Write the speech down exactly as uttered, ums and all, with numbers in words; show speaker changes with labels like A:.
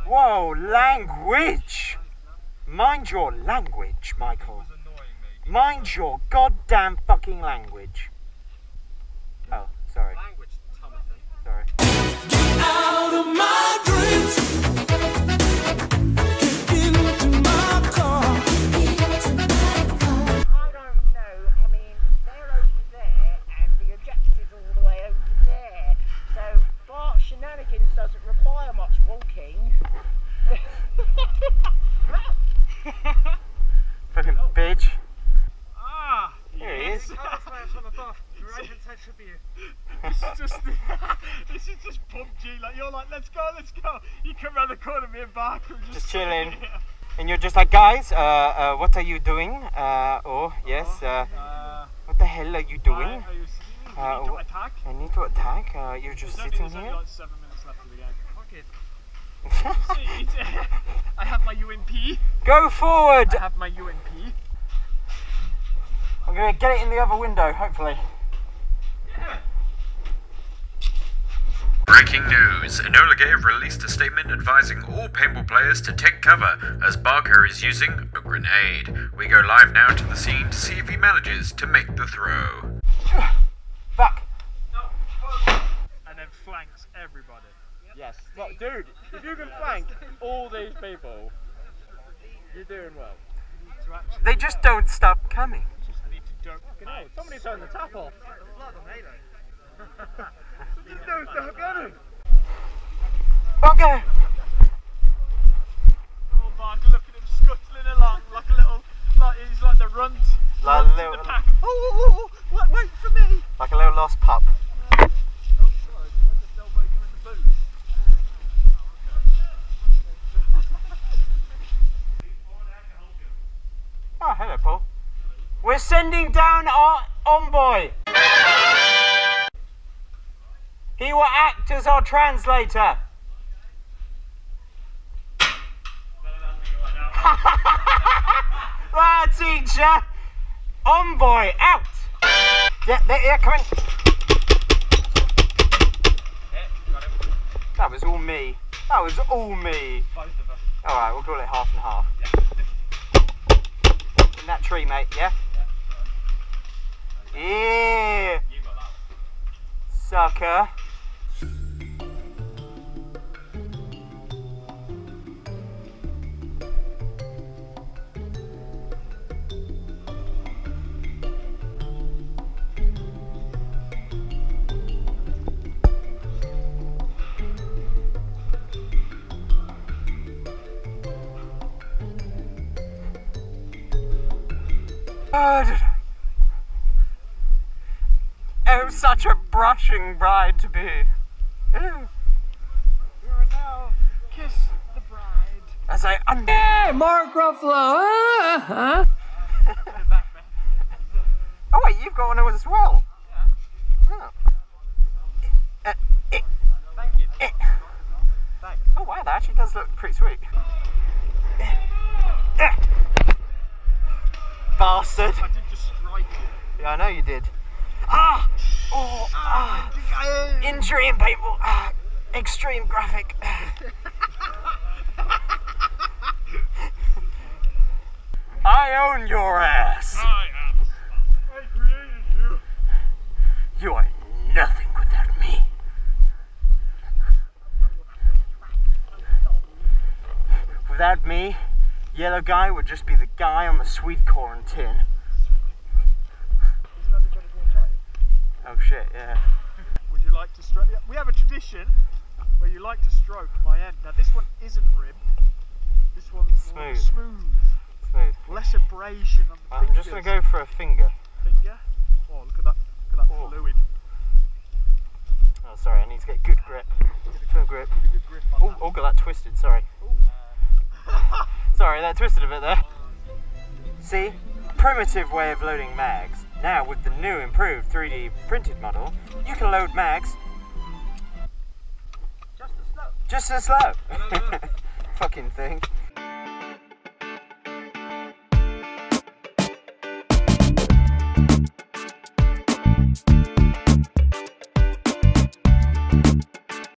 A: Whoa, language! Mind your language, Michael. Mind your goddamn fucking language. Oh, sorry.
B: Language, Thomason.
A: Sorry.
C: Get out of my dreams. Get into my car.
D: I don't know. I mean, they're over there and the objective's all the way over there. So Bart Shenanigans doesn't require much walking.
A: Fucking bitch.
B: Ah!
A: There he is.
B: Oh, that's why I'm from above. The right hand side should be here. This is just, this is just P U B G. Like, you're like, let's go, let's go. You come around the corner, me and Bart are just,
A: Just chilling.
B: here.
A: And you're just like, guys, uh, uh, what are you doing? Uh, oh, yes, uh,
B: Uh,
A: what the hell are you doing?
B: Are you
A: Uh,
B: uh, to
A: wh-
B: attack?
A: I need to attack. Uh, you're just
B: There's only,
A: sitting
B: there's only
A: here.
B: like seven minutes left of the game. Fuck it. See, it's- I have my U M P.
A: Go forward!
B: I have my U M P.
A: I'm gonna get it in the other window, hopefully.
E: Breaking news, Enola Gay have released a statement advising all paintball players to take cover as Barker is using a grenade. We go live now to the scene to see if he manages to make the throw.
A: Fuck!
B: And then flanks everybody. Yes. Look, dude, if you can flank all these people, you're doing well. You need to actually
A: They just don't stop coming.
B: just need to don't fucking hell. Somebody turn the tap off. Just don't stop coming.
A: Bunker!
B: Oh, Barker, look at him scuttling along like a little, like he's like the runt,
A: Like a
B: runt in
A: little-
B: the pack. Oh, oh, oh, oh, wait, wait for me.
A: Like a little lost pup.
B: Oh, sorry, I just elbowed you in the boot.
A: Oh, hello, Paul. We're sending down our envoy. He will act as our translator. Ah, teacher. Envoy, out. Yeah, there, yeah, come in. That was all me. That was all me.
B: Both of us.
A: Alright, we'll call it half and half. In that tree, mate, yeah? Yeah.
B: You got that one.
A: Sucker. Oh, oh, such a brushing bride to be. Ew.
B: You are now kiss the bride.
A: As I un-
F: Hey, Mark Ruffalo! Uh, huh?
A: Oh wait, you've got one as well. Oh. Eh, eh,
B: Thank you.
A: eh.
B: Thanks.
A: Oh wow, that actually does look pretty sweet. Eh, eh. Bastard.
B: I did just strike you.
A: Yeah, I know you did. Ah! Oh, ah! Injury in paintball. Ah! Extreme graphic. I own your ass.
B: I am. I created you.
A: You are nothing without me. Without me, Yellow Guy would just be the guy on the sweet corn tin.
B: Isn't that the job of being tried?
A: Oh shit, yeah.
B: Would you like to stroke? Yeah, we have a tradition where you like to stroke my end. Now this one isn't ribbed. This one's more
A: Smooth.
B: smooth.
A: Smooth.
B: Less abrasion on the
A: I'm
B: fingers.
A: just gonna go for a finger.
B: Finger. Oh, look at that! Look at that
A: Oh.
B: fluid.
A: Oh, sorry, I need to get good grip. Good grip.
B: Get a good grip on
A: Oh,
B: that.
A: oh, got that twisted, sorry. Sorry, that twisted a bit there. See? Primitive way of loading mags. Now, with the new improved three D printed model, you can load mags
B: Just a slow.
A: just as slow. Fucking thing.